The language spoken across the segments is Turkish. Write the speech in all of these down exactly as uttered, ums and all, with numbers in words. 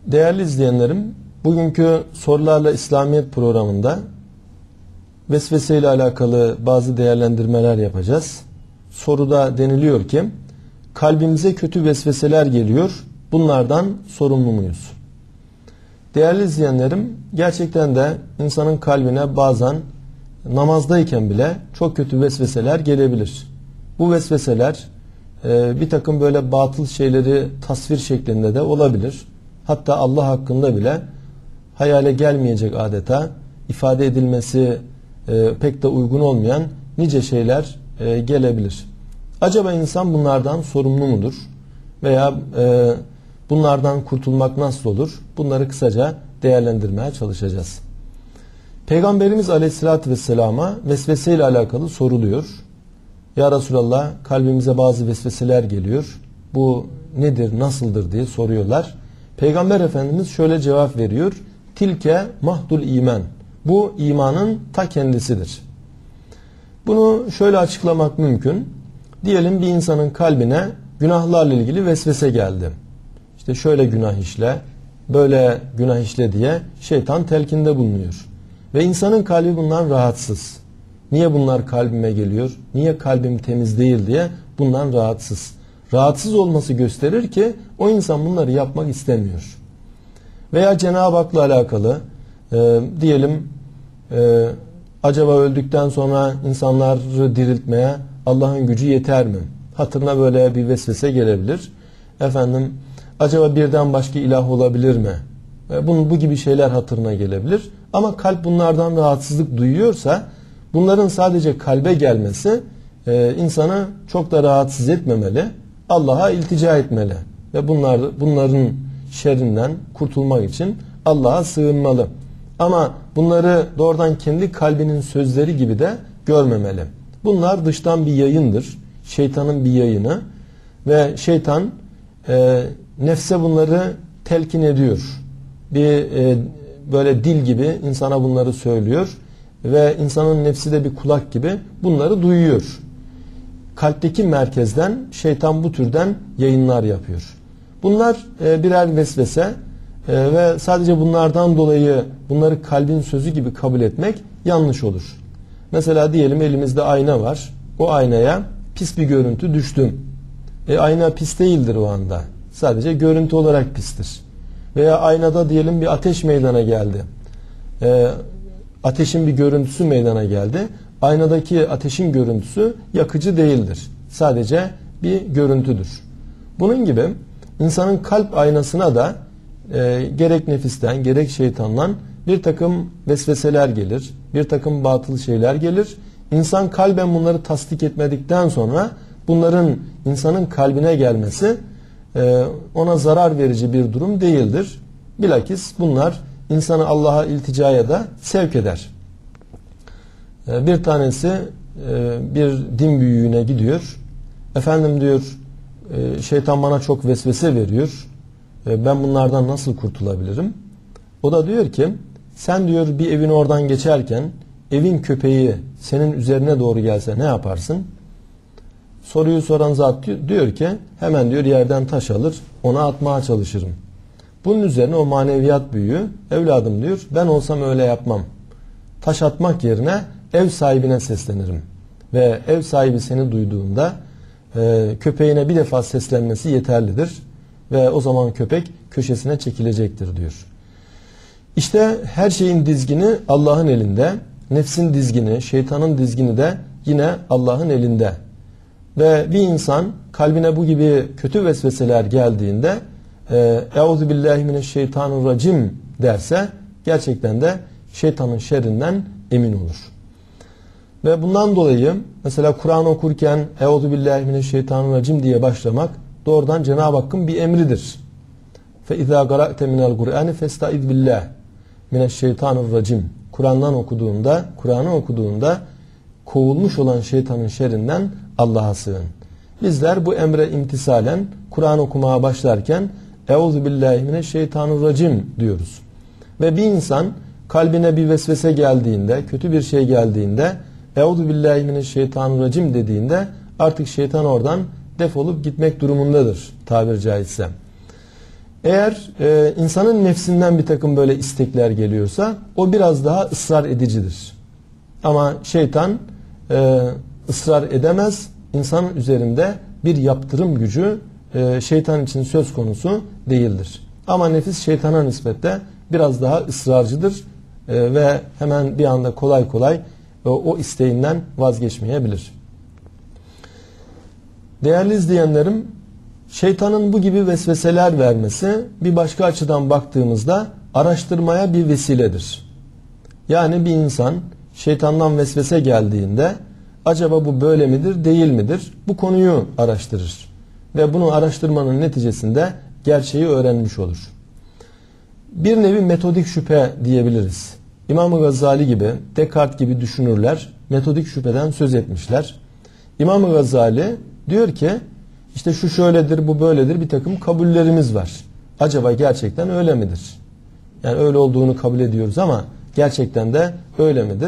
Değerli izleyenlerim, bugünkü Sorularla İslamiyet programında vesvese ile alakalı bazı değerlendirmeler yapacağız. Soruda deniliyor ki, kalbimize kötü vesveseler geliyor, bunlardan sorumlu muyuz? Değerli izleyenlerim, gerçekten de insanın kalbine bazen namazdayken bile çok kötü vesveseler gelebilir. Bu vesveseler e, bir takım böyle batıl şeyleri tasvir şeklinde de olabilir. Hatta Allah hakkında bile hayale gelmeyecek adeta ifade edilmesi e, pek de uygun olmayan nice şeyler e, gelebilir. Acaba insan bunlardan sorumlu mudur? Veya e, bunlardan kurtulmak nasıl olur? Bunları kısaca değerlendirmeye çalışacağız. Peygamberimiz Aleyhisselatü Vesselam'a vesvese ile alakalı soruluyor. Ya Resulallah, kalbimize bazı vesveseler geliyor. Bu nedir, nasıldır diye soruyorlar. Peygamber Efendimiz şöyle cevap veriyor. Tilke mahdul iman. Bu imanın ta kendisidir. Bunu şöyle açıklamak mümkün. Diyelim bir insanın kalbine günahlarla ilgili vesvese geldi. İşte şöyle günah işle, böyle günah işle diye şeytan telkinde bulunuyor. Ve insanın kalbi bundan rahatsız. Niye bunlar kalbime geliyor? Niye kalbim temiz değil diye bundan rahatsız. Rahatsız olması gösterir ki o insan bunları yapmak istemiyor. Veya Cenab-ı Hak'la alakalı e, diyelim e, acaba öldükten sonra insanları diriltmeye Allah'ın gücü yeter mi? Hatırına böyle bir vesvese gelebilir. Efendim acaba birden başka ilah olabilir mi? E, bunun, bu gibi şeyler hatırına gelebilir. Ama kalp bunlardan rahatsızlık duyuyorsa bunların sadece kalbe gelmesi e, insanı çok da rahatsız etmemeli. Allah'a iltica etmeli ve bunlar, bunların şerrinden kurtulmak için Allah'a sığınmalı. Ama bunları doğrudan kendi kalbinin sözleri gibi de görmemeli. Bunlar dıştan bir yayındır. Şeytanın bir yayını ve şeytan e, nefse bunları telkin ediyor. Bir e, böyle dil gibi insana bunları söylüyor ve insanın nefsi de bir kulak gibi bunları duyuyor. Kalpteki merkezden şeytan bu türden yayınlar yapıyor. Bunlar e, birer vesvese e, ve sadece bunlardan dolayı bunları kalbin sözü gibi kabul etmek yanlış olur. Mesela diyelim elimizde ayna var. O aynaya pis bir görüntü düştü. E, ayna pis değildir o anda. Sadece görüntü olarak pistir. Veya aynada diyelim bir ateş meydana geldi. E, ateşin bir görüntüsü meydana geldi. Aynadaki ateşin görüntüsü yakıcı değildir. Sadece bir görüntüdür. Bunun gibi insanın kalp aynasına da e, gerek nefisten gerek şeytandan bir takım vesveseler gelir. Bir takım batıl şeyler gelir. İnsan kalben bunları tasdik etmedikten sonra bunların insanın kalbine gelmesi e, ona zarar verici bir durum değildir. Bilakis bunlar insanı Allah'a ilticaya da sevk eder. Bir tanesi bir din büyüğüne gidiyor. Efendim diyor, şeytan bana çok vesvese veriyor. Ben bunlardan nasıl kurtulabilirim? O da diyor ki, sen diyor bir evin oradan geçerken evin köpeği senin üzerine doğru gelse ne yaparsın? Soruyu soran zat diyor ki, hemen diyor yerden taş alır, ona atmaya çalışırım. Bunun üzerine o maneviyat büyüğü, evladım diyor, ben olsam öyle yapmam. Taş atmak yerine ev sahibine seslenirim. Ve ev sahibi seni duyduğunda e, köpeğine bir defa seslenmesi yeterlidir. Ve o zaman köpek köşesine çekilecektir diyor. İşte her şeyin dizgini Allah'ın elinde. Nefsin dizgini, şeytanın dizgini de yine Allah'ın elinde. Ve bir insan kalbine bu gibi kötü vesveseler geldiğinde Euzubillahimineşşeytanirracim derse gerçekten de şeytanın şerrinden emin olur. Ve bundan dolayı mesela Kur'an okurken Euzubillahimineşşeytanirracim diye başlamak doğrudan Cenab-ı Hakk'ın bir emridir. فَاِذَا قَرَأْتَ مِنَ الْقُرْآنِ فَاسْتَعِذْ بِاللّٰهِ mineşşeytanirracim. Kur'an'dan okuduğunda, Kur'an'ı okuduğunda kovulmuş olan şeytanın şerrinden Allah'a sığın. Bizler bu emre imtisalen Kur'an okumaya başlarken Euzubillahimineşşeytanirracim diyoruz. Ve bir insan kalbine bir vesvese geldiğinde, kötü bir şey geldiğinde Euzubillahimineşşeytanirracim dediğinde artık şeytan oradan defolup gitmek durumundadır tabiri caizse. Eğer e, insanın nefsinden bir takım böyle istekler geliyorsa o biraz daha ısrar edicidir. Ama şeytan e, ısrar edemez. İnsanın üzerinde bir yaptırım gücü e, şeytan için söz konusu değildir. Ama nefis şeytana nispetle biraz daha ısrarcıdır e, ve hemen bir anda kolay kolay e, o isteğinden vazgeçmeyebilir. Değerli izleyenlerim, şeytanın bu gibi vesveseler vermesi bir başka açıdan baktığımızda araştırmaya bir vesiledir. Yani bir insan şeytandan vesvese geldiğinde acaba bu böyle midir, değil midir? Bu konuyu araştırır. Ve bunu araştırmanın neticesinde gerçeği öğrenmiş olur. Bir nevi metodik şüphe diyebiliriz. İmam-ı Gazali gibi, Descartes gibi düşünürler metodik şüpheden söz etmişler. İmam-ı Gazali diyor ki işte şu şöyledir, bu böyledir, bir takım kabullerimiz var. Acaba gerçekten öyle midir? Yani öyle olduğunu kabul ediyoruz ama gerçekten de öyle midir?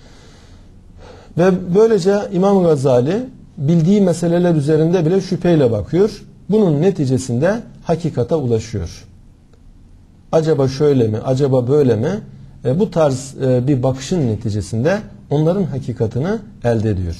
Ve böylece İmam Gazali bildiği meseleler üzerinde bile şüpheyle bakıyor. Bunun neticesinde hakikate ulaşıyor. Acaba şöyle mi, acaba böyle mi? E, bu tarz e, bir bakışın neticesinde onların hakikatini elde ediyor.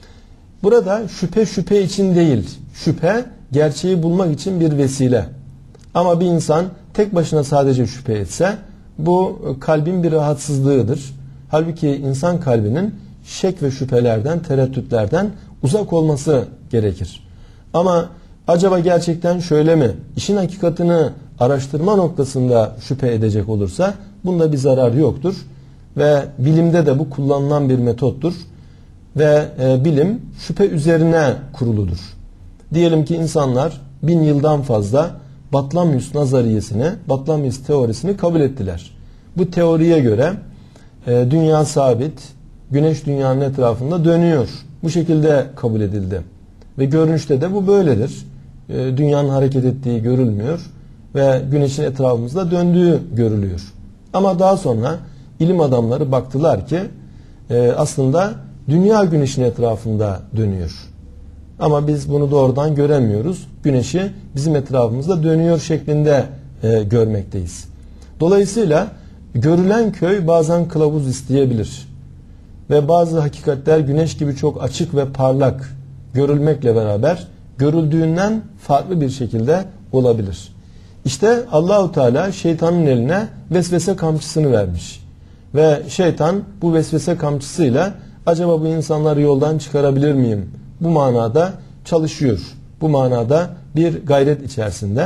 Burada şüphe şüphe için değil, şüphe gerçeği bulmak için bir vesile. Ama bir insan tek başına sadece şüphe etse bu kalbin bir rahatsızlığıdır. Halbuki insan kalbinin şek ve şüphelerden, tereddütlerden uzak olması gerekir. Ama acaba gerçekten şöyle mi? İşin hakikatini araştırma noktasında şüphe edecek olursa bunda bir zarar yoktur. Ve bilimde de bu kullanılan bir metottur. Ve e, bilim şüphe üzerine kuruludur. Diyelim ki insanlar bin yıldan fazla Batlamyus nazariyesini, Batlamyus teorisini kabul ettiler. Bu teoriye göre e, dünya sabit, güneş dünyanın etrafında dönüyor. Bu şekilde kabul edildi. Ve görünüşte de bu böyledir. E, dünyanın hareket ettiği görülmüyor ve güneşin etrafımızda döndüğü görülüyor. Ama daha sonra ilim adamları baktılar ki e, aslında dünya güneşin etrafında dönüyor. Ama biz bunu doğrudan göremiyoruz. Güneşi bizim etrafımızda dönüyor şeklinde e, görmekteyiz. Dolayısıyla görülen köy bazen kılavuz isteyebilir. Ve bazı hakikatler güneş gibi çok açık ve parlak görülmekle beraber görüldüğünden farklı bir şekilde olabilir. İşte Allahu Teala şeytanın eline vesvese kamçısını vermiş. Ve şeytan bu vesvese kamçısıyla acaba bu insanları yoldan çıkarabilir miyim? Bu manada çalışıyor. Bu manada bir gayret içerisinde.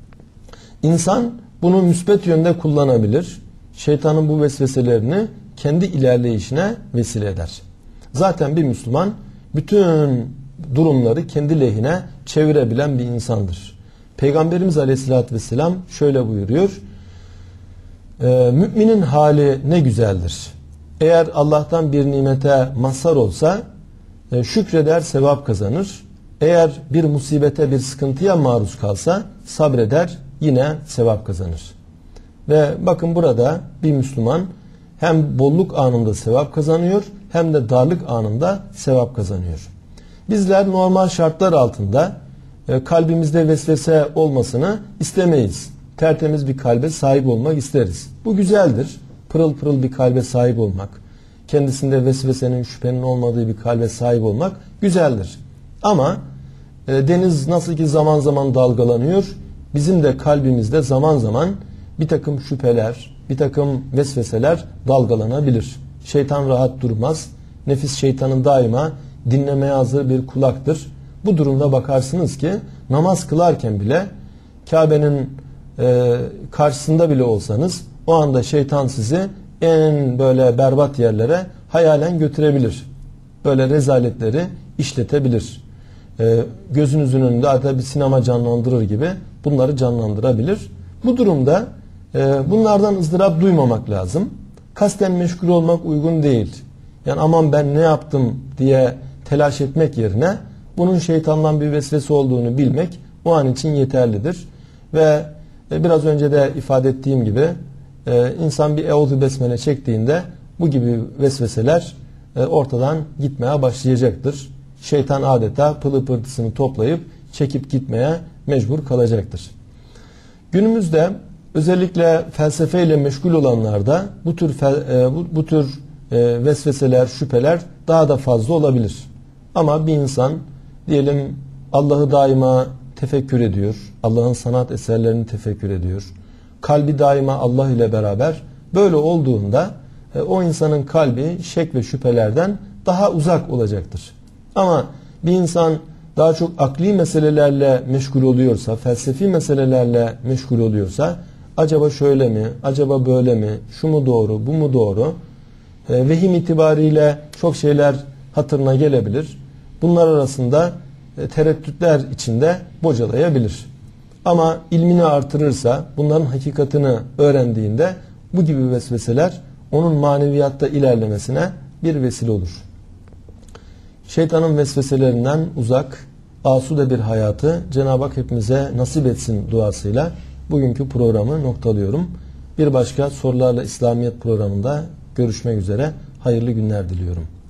İnsan bunu müsbet yönde kullanabilir. Şeytanın bu vesveselerini kendi ilerleyişine vesile eder. Zaten bir Müslüman bütün durumları kendi lehine çevirebilen bir insandır. Peygamberimiz Aleyhisselatü Vesselam şöyle buyuruyor. E, müminin hali ne güzeldir. Eğer Allah'tan bir nimete mazhar olsa e, şükreder, sevap kazanır. Eğer bir musibete, bir sıkıntıya maruz kalsa sabreder, yine sevap kazanır. Ve bakın burada bir Müslüman hem bolluk anında sevap kazanıyor hem de darlık anında sevap kazanıyor. Bizler normal şartlar altında e, kalbimizde vesvese olmasını istemeyiz. Tertemiz bir kalbe sahip olmak isteriz. Bu güzeldir. Pırıl pırıl bir kalbe sahip olmak, kendisinde vesvesenin, şüphenin olmadığı bir kalbe sahip olmak güzeldir. Ama e, deniz nasıl ki zaman zaman dalgalanıyor, bizim de kalbimizde zaman zaman bir takım şüpheler, bir takım vesveseler dalgalanabilir. Şeytan rahat durmaz. Nefis şeytanın daima dinlemeye hazır bir kulaktır. Bu durumda bakarsınız ki namaz kılarken bile Kabe'nin e, karşısında bile olsanız o anda şeytan sizi en böyle berbat yerlere hayalen götürebilir. Böyle rezaletleri işletebilir. E, gözünüzün önünde adeta bir sinema canlandırır gibi bunları canlandırabilir. Bu durumda e, bunlardan ızdırap duymamak lazım. Kasten meşgul olmak uygun değil. Yani aman ben ne yaptım diye telaş etmek yerine bunun şeytandan bir vesvese olduğunu bilmek o an için yeterlidir. Ve e, biraz önce de ifade ettiğim gibi e, insan bir Eûzü Besmele çektiğinde bu gibi vesveseler e, ortadan gitmeye başlayacaktır. Şeytan adeta pılı pırtısını toplayıp çekip gitmeye mecbur kalacaktır. Günümüzde özellikle felsefeyle meşgul olanlarda bu tür fel, e, bu, bu tür e, vesveseler, şüpheler daha da fazla olabilir. Ama bir insan diyelim Allah'ı daima tefekkür ediyor, Allah'ın sanat eserlerini tefekkür ediyor, kalbi daima Allah ile beraber. Böyle olduğunda e, o insanın kalbi şek ve şüphelerden daha uzak olacaktır. Ama bir insan daha çok akli meselelerle meşgul oluyorsa, felsefi meselelerle meşgul oluyorsa, acaba şöyle mi, acaba böyle mi, şu mu doğru, bu mu doğru, e, vehim itibariyle çok şeyler hatırına gelebilir. Bunlar arasında e, tereddütler içinde bocalayabilir. Ama ilmini artırırsa, bunların hakikatini öğrendiğinde bu gibi vesveseler onun maneviyatta ilerlemesine bir vesile olur. Şeytanın vesveselerinden uzak, asude bir hayatı Cenab-ı Hak hepimize nasip etsin duasıyla bugünkü programı noktalıyorum. Bir başka Sorularla İslamiyet programında görüşmek üzere. Hayırlı günler diliyorum.